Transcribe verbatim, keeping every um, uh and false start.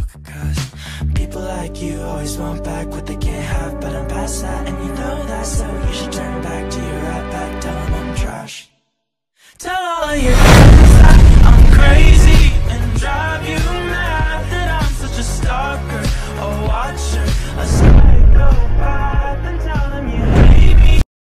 Cause people like you always want back what they can't have, but I'm past that and you know that, so you should turn back to your right back. Tell them I'm trash. Tell all of your